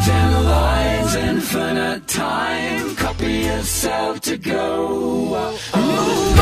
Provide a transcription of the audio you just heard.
10 lines, infinite time. Copy yourself to go.